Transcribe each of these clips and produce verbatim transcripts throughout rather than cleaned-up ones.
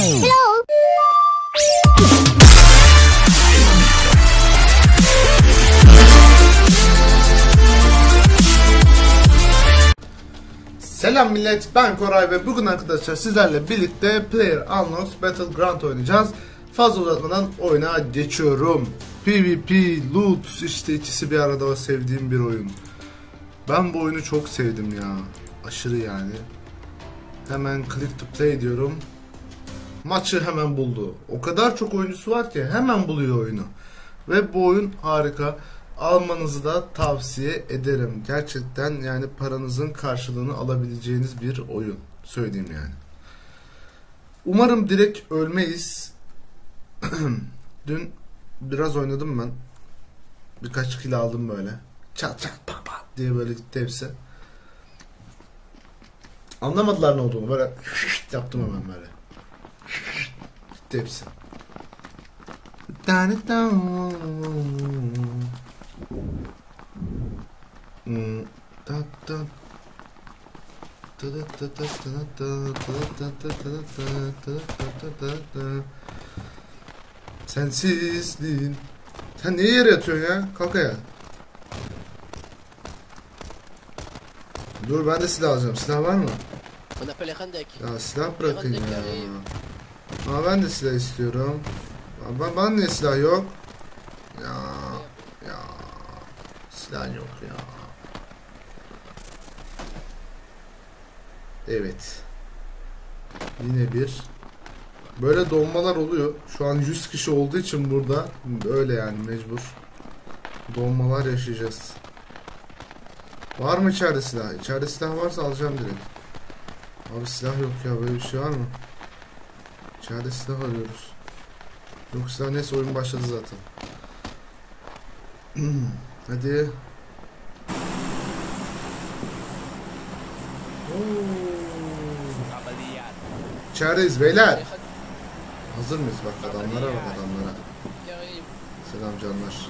Hello. Selam millet, ben Koray ve bugün arkadaşlar sizlerle birlikte PlayerUnknown's Battleground oynayacağız. Fazla uzatmadan oyuna geçiyorum. PvP, loot, işte ikisi bir arada ve sevdiğim bir oyun. Ben bu oyunu çok sevdim ya. Aşırı yani. Hemen click to play diyorum. Maçı hemen buldu. O kadar çok oyuncusu var ki hemen buluyor oyunu. Ve bu oyun harika. Almanızı da tavsiye ederim. Gerçekten yani paranızın karşılığını alabileceğiniz bir oyun. Söyleyeyim yani. Umarım direkt ölmeyiz. Dün biraz oynadım ben. Birkaç kill aldım böyle. Çat çat pat pat diye böyle gitti hepsi. Anlamadılar ne olduğunu. Böyle yaptım hemen böyle. Gitti hepsi. Sensizliğin. Sen niye yere yatıyorsun ya? Kalk ayağa. Dur ben de silah alacağım. Silah var mı? Ya silah bırakın ya. Ama ben de silah istiyorum. Ben, ben de silah yok. Ya ya silah yok ya. Evet. Yine bir. Böyle donmalar oluyor. Şu an yüz kişi olduğu için burada öyle yani mecbur. Donmalar yaşayacağız. Var mı içeride silah? İçeride silah varsa alacağım direkt. Abi silah yok ya, böyle bir şey var mı? İçeride silah arıyoruz. Yok silah, neyse oyun başladı zaten. Hadi. İçerideyiz beyler. Hazır mıyız? Bak adamlara bak adamlara. Selam canlar.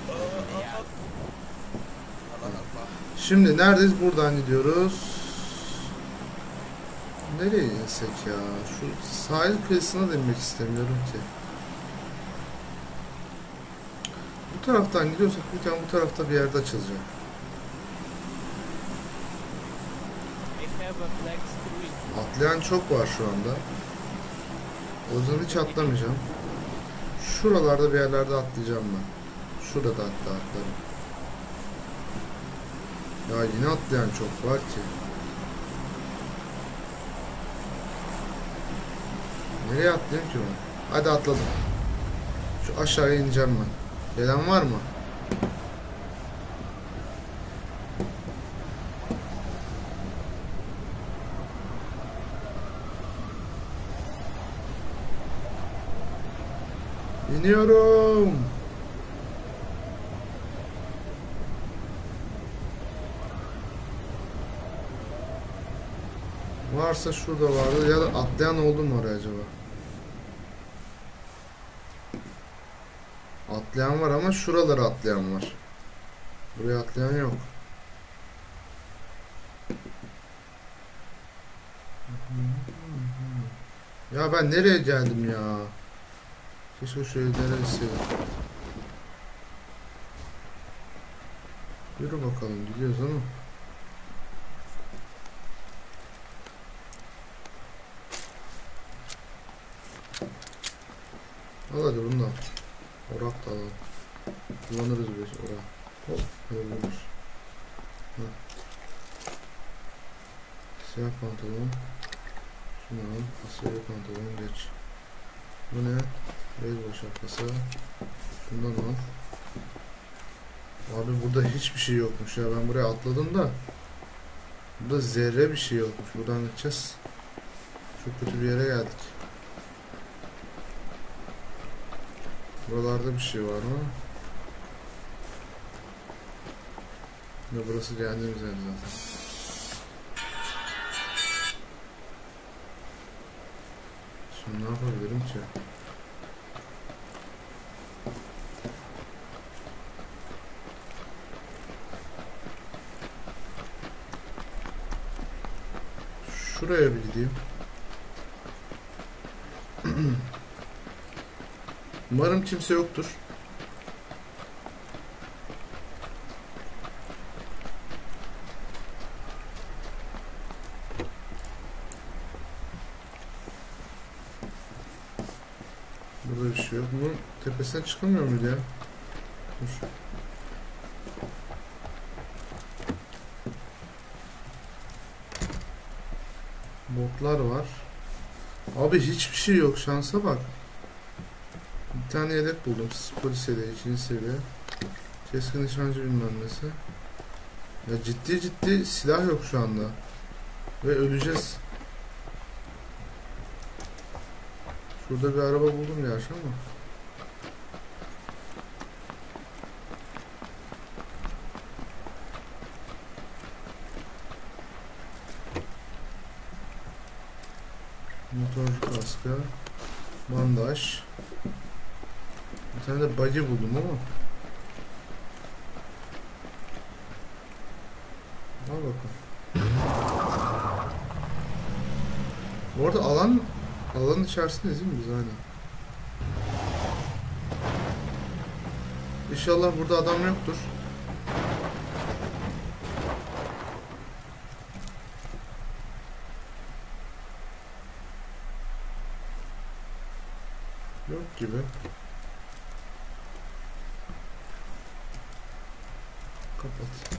Şimdi neredeyiz? Buradan gidiyoruz. Nereye insek ya? Şu sahil kıyısına da inmek istemiyorum ki. Bu taraftan gidiyorsak bir tane bu tarafta bir yerde açılacak. Atlayan çok var şu anda. O yüzden hiç atlamayacağım. Şuralarda bir yerlerde atlayacağım ben. Şurada hatta atlarım. Ya yine atlayan çok var ki. Nereye atlayayım ki ben? Hadi atladım. Şu aşağıya ineceğim ben. Gelen var mı? İniyorum. Varsa şurada vardı ya da atlayan oldu mu oraya acaba? Atlayan var ama şuralara atlayan var. Buraya atlayan yok. Ya ben nereye geldim ya? Keşke şöyle neresiydi. Yürü bakalım, gidiyoruz ama. Al hadi bunu da. Orak da alalım. Kullanırız biz orak. Hop, öldürürüz. Siyah pantolon. Şunu al. Asyalı pantolon geç. Bu ne? Beyzbol şapkası. Şundan al. Abi burada hiçbir şey yokmuş ya. Ben buraya atladım da. Burada zerre bir şey yokmuş. Buradan gideceğiz. Çok kötü bir yere geldik. Buralarda bir şey var mı? Ne, burası geldiğimiz yer zaten. Şimdi ne yapabilirim ki? Şuraya bir gideyim. Umarım kimse yoktur. Burada bir şey yok. Bunun tepesine çıkamıyor muydu ya? Dur. Botlar var. Abi hiçbir şey yok. Şansa bak. Bir tane yedek buldum. Polis yedeği. ikinci seviye. Keskin nişancı bilmem nesi. Ya ciddi ciddi silah yok şu anda. Ve öleceğiz. Şurada bir araba buldum gerçi ama. Motorcu kaskı. Bandaj. Bir tane de buggy buldum ama. Al bakalım. Bu arada alan alanın içerisindeyiz değil mi biz hala? İnşallah burada adam yoktur. Yok gibi. Kapat.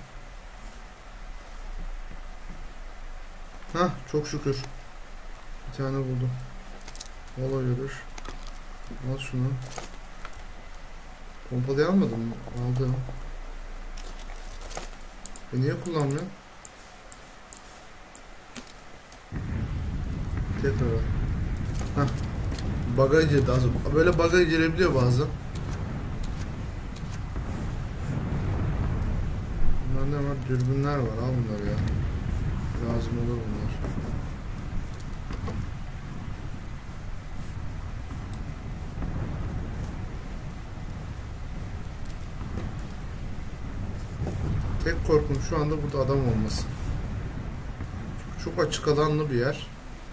Hah, çok şükür. Bir tane buldum. Mola görür. Al şunu. Pompalıyı almadım mı? Aldım. E niye kullanmıyor? Tekrar al. Hah. Bug'a girdi az önce. Böyle bug'a girebiliyor bazen. Bunlar ne var? Dürbünler var. Al bunları ya. Lazım olur bunlar. Tek korkum şu anda burada adam olması. Çok, çok açık alanlı bir yer.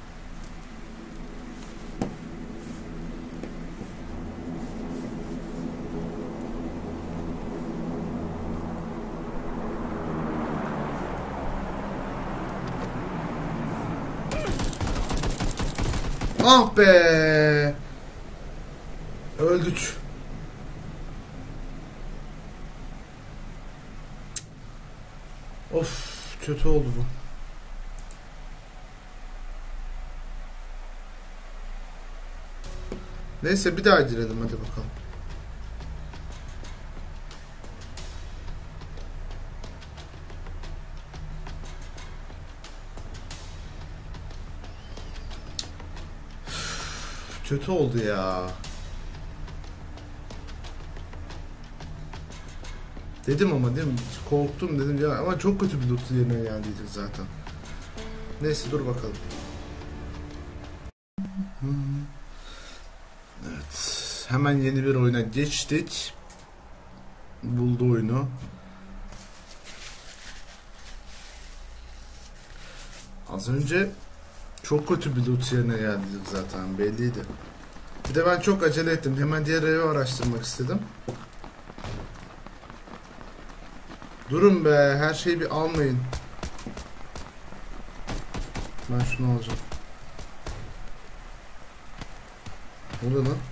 Ah be! Öldük. Of, kötü oldu bu. Neyse bir daha girelim hadi bakalım. Kötü oldu ya. Dedim ama değil mi? Korktum dedim ya ama çok kötü bir loot yerine geldiydik zaten. Neyse dur bakalım. Evet. Hemen yeni bir oyuna geçtik. Buldu oyunu. Az önce çok kötü bir loot yerine geldik zaten belliydi. Bir de ben çok acele ettim. Hemen diğer evi araştırmak istedim. Durun be, her şeyi bir almayın. Ben şunu alacağım. Ne oluyor lan?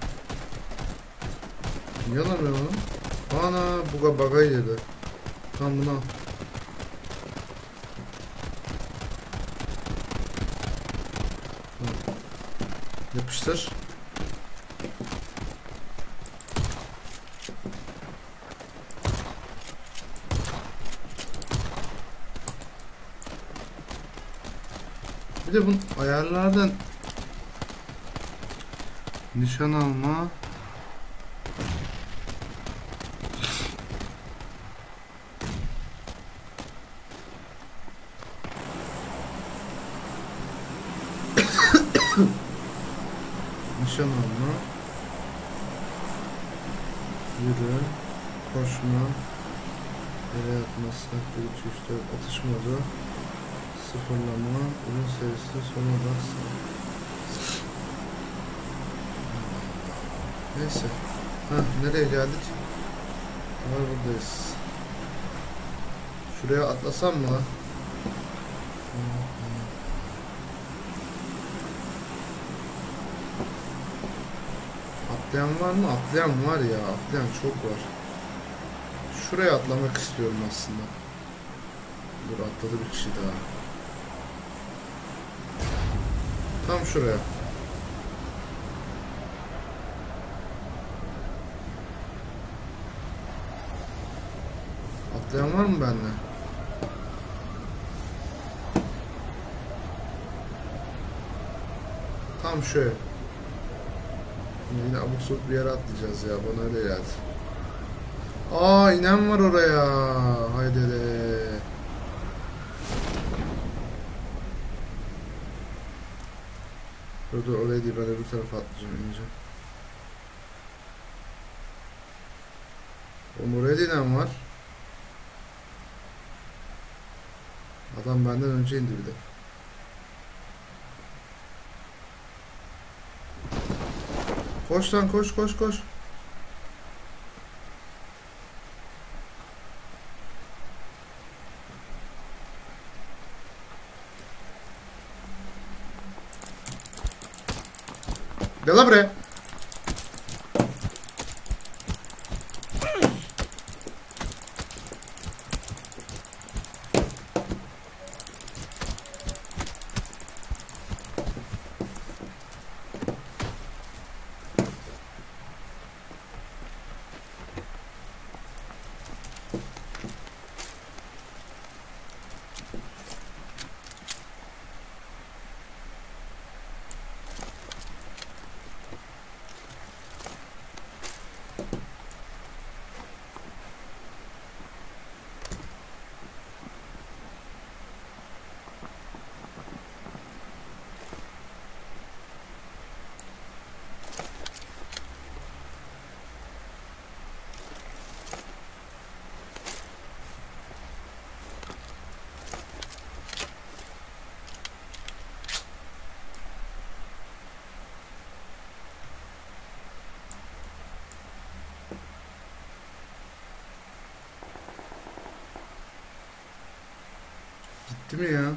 Niye alamıyorum lan? Ana, buga baga yedi. Tamam bunu al. Tamam. Yapıştır. Bir de bunun ayarlardan nişan alma, nişan alma, yürü, koşma, yere yatma, silah bir iki üç dört, atış modu, sıfırlama, ürün serisi, sona baksın. Neyse. Heh, nereye geldik? Var buradayız. Şuraya atlasam mı lan? Atlayan var mı? Atlayan var ya. Atlayan çok var. Şuraya atlamak istiyorum aslında. Dur, atladı bir kişi daha. Tam şuraya. Atlayan var mı benimle? Tam şöyle. Yine abuk sabuk bir yere atlayacağız ya. Bana öyle geldi. Aa, inen var oraya. Haydi de. Dur dur, oraya değil, ben öbür tarafa atlayacağım, ineceğim. Oğlum, oraya da inen var. Adam benden önce indi bir de. Koş lan, koş koş koş. Gel lan buraya. Gitti mi ya?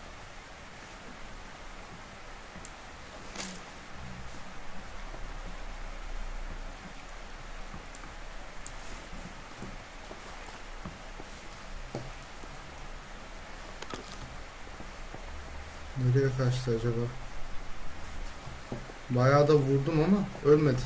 Nereye kaçtı acaba? Bayağı da vurdum ama ölmedi.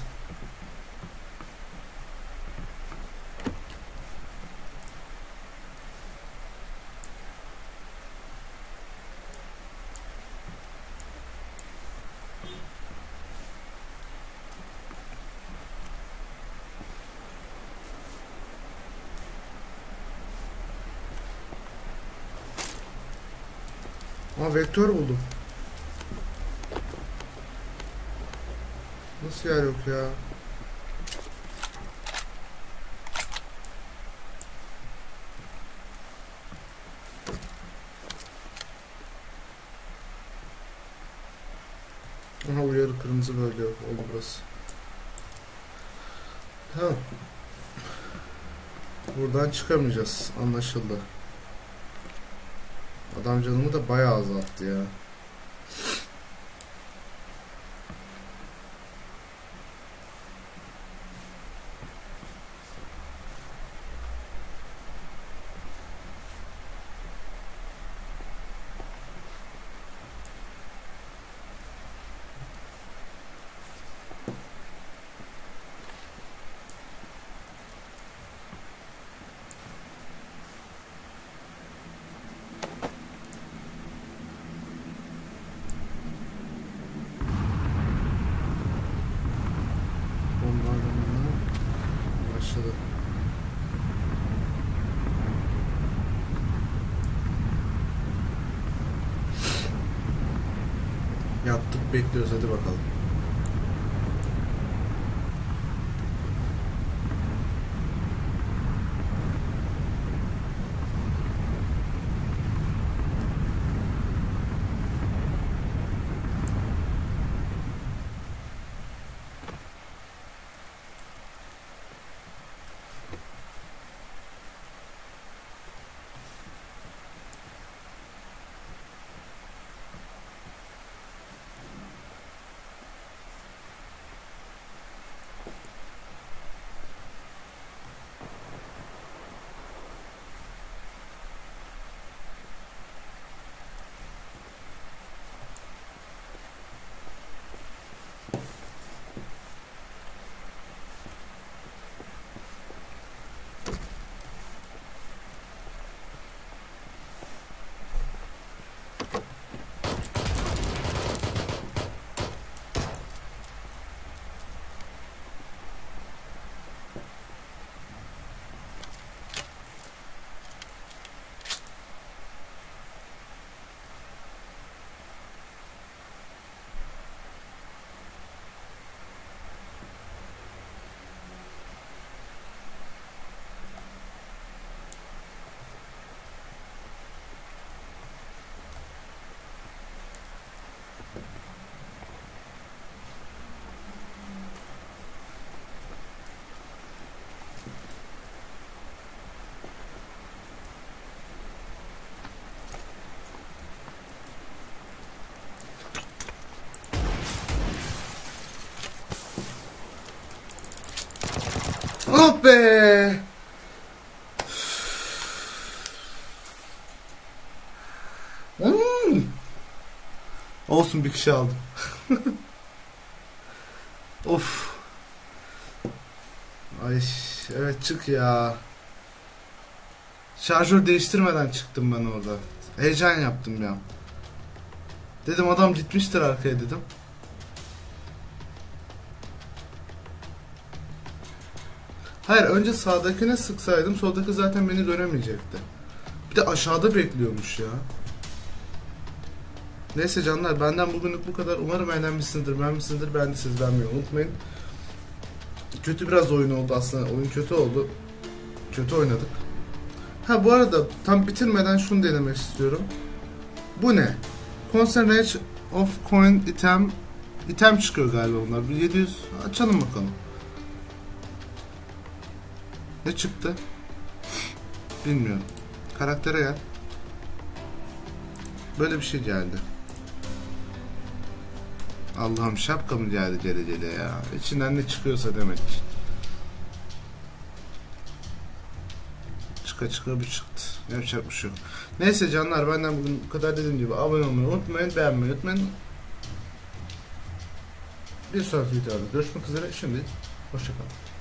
Ama vektör buldum. Nasıl yer yok ya? Aha, uyarı kırmızı bölge oldu burası. Tamam. Buradan çıkamayacağız, anlaşıldı. Adam canımı da bayağı azalttı ya. Başladı. Yattık, bekliyoruz, hadi bakalım. Oh be. Hmm. Olsun, bir kişi aldım. Of. Ay evet, çık ya. Şarjör değiştirmeden çıktım ben orada. Heyecan yaptım ya. Dedim adam gitmiştir arkaya dedim. Hayır, önce sağdakine sıksaydım soldaki zaten beni göremeyecekti. Bir de aşağıda bekliyormuş ya. Neyse canlar, benden bugünlük bu kadar. Umarım eğlenmişsinizdir, beğenmişsinizdir. Beğendiyseniz beğenmeyi unutmayın. Kötü biraz oyun oldu aslında. Oyun kötü oldu. Kötü oynadık. Ha bu arada tam bitirmeden şunu denemek istiyorum. Bu ne? Concentrate of coin item. İtem çıkıyor galiba bunlar. Bir yedi yüz açalım bakalım. Ne çıktı? Bilmiyorum. Karaktere gel. Böyle bir şey geldi. Allah'ım, şapka mı geldi gele gele ya? İçinden ne çıkıyorsa demek ki. Çıka çıka bir çıktı. Yapacak bir şey yok. Neyse canlar, benden bugün bu kadar. Dediğim gibi abone olmayı unutmayın, beğenmeyi unutmayın. Bir sonraki videoda görüşmek üzere. Şimdi hoşçakalın.